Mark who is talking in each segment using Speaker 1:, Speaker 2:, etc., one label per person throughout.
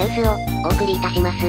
Speaker 1: ニュースをお送りいたします。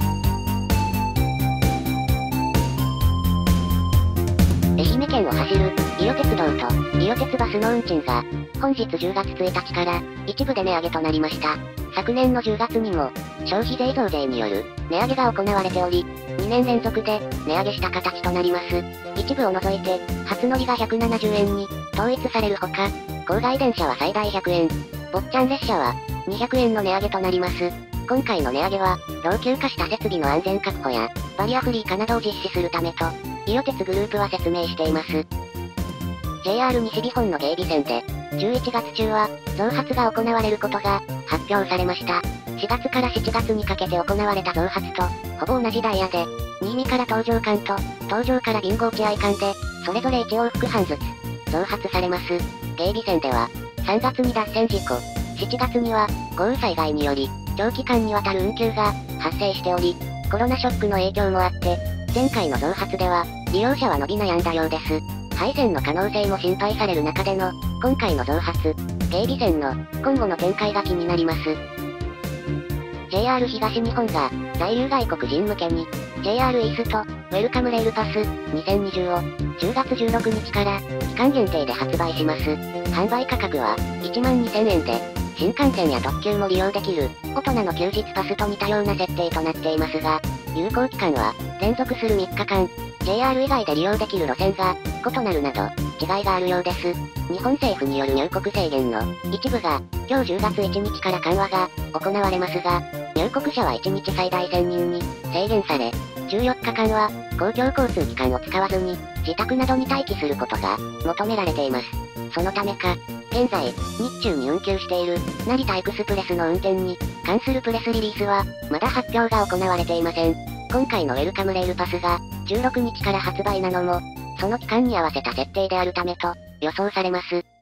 Speaker 1: 愛媛県を走る伊予鉄道と伊予鉄バスの運賃が本日10月1日から一部で値上げとなりました。昨年の10月にも消費税増税による値上げが行われており、2年連続で値上げした形となります。一部を除いて初乗りが170円に統一されるほか、郊外電車は最大100円、坊ちゃん列車は200円の値上げとなります。今回の値上げは、老朽化した設備の安全確保や、バリアフリー化などを実施するためと、伊予鉄グループは説明しています。JR 西日本の芸備線で、11月中は、増発が行われることが、発表されました。4月から7月にかけて行われた増発と、ほぼ同じダイヤで、新見から東上間と、東上から備後落合間で、それぞれ1往復半ずつ、増発されます。芸備線では、3月に脱線事故、7月には、豪雨災害により、長期間にわたる運休が発生しており、コロナショックの影響もあって、前回の増発では、利用者は伸び悩んだようです。廃線の可能性も心配される中での、今回の増発、芸備線の今後の展開が気になります。JR 東日本が、在留外国人向けに、JR イースト、ウェルカムレールパス2020を、10月16日から、期間限定で発売します。販売価格は、12,000円で、新幹線や特急も利用できる、大人の休日パスと似たような設定となっていますが、有効期間は、連続する3日間、JR 以外で利用できる路線が、異なるなど、違いがあるようです。日本政府による入国制限の一部が、今日10月1日から緩和が行われますが、入国者は1日最大1000人に制限され、14日間は公共交通機関を使わずに自宅などに待機することが求められています。そのためか、現在、日中に運休している成田エクスプレスの運転に関するプレスリリースはまだ発表が行われていません。今回のウェルカムレールパスが16日から発売なのも、その期間に合わせた設定であるためと予想されます。